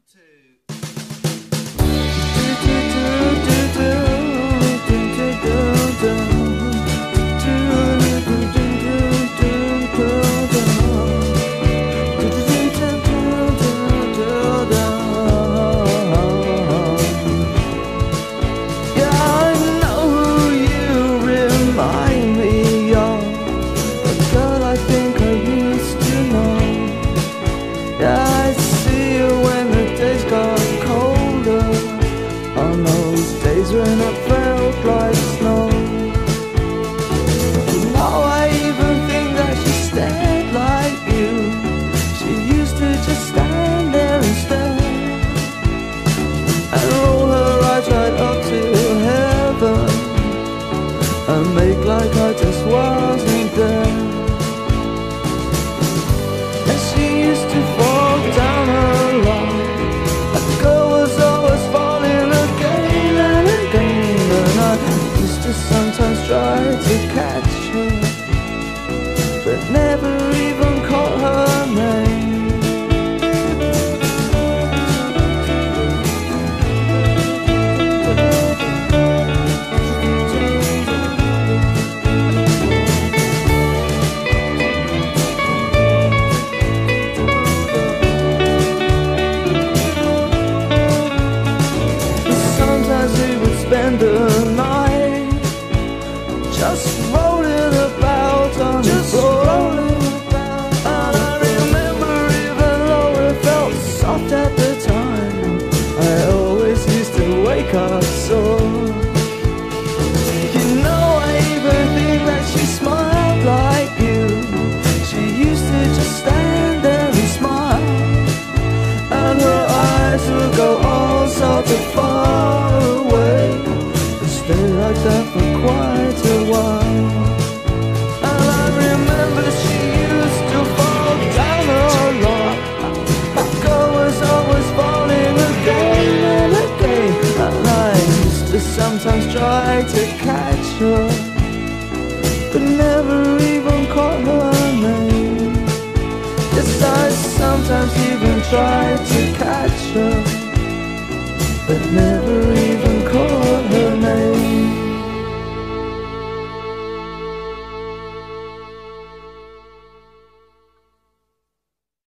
I see you when the days got colder, on those days when it felt like snow. Now I even think that she stared like you. She used to just stand there and stare, and roll her eyes right up to heaven, and make like I just wasn't there. And she used to fall down a lot. That girl was always falling again and again, and I used to sometimes try to catch her, but never even caught her name. Spend the night just rolling about on the floor, and I remember even though it felt soft at the time, I always used to wake up sore. You know, I even think that she smiled like you. She used to just stand there and smile, and her eyes would go all sorts of far away, stay like that for quite a while. And I remember she used to fall down a lot. That girl was always falling again and again, and I used to sometimes try to catch her, but never even caught her name. Yes, I sometimes even tried to catch her, but never